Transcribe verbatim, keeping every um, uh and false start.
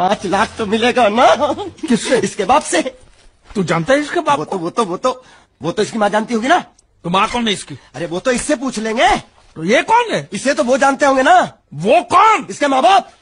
पाँच लाख तो मिलेगा ना। किससे? इसके बाप से। तू जानता है इसके बाप? वो तो वो तो वो तो वो तो इसकी माँ जानती होगी ना। तो माँ कौन है इसकी? अरे वो तो इससे पूछ लेंगे। तो ये कौन है? इसे तो वो जानते होंगे ना। वो कौन? इसके माँ बाप।